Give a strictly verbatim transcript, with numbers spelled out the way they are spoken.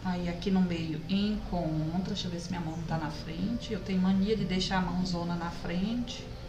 Aí aqui no meio encontra, deixa eu ver se minha mão não tá na frente. Eu tenho mania de deixar a mãozona na frente.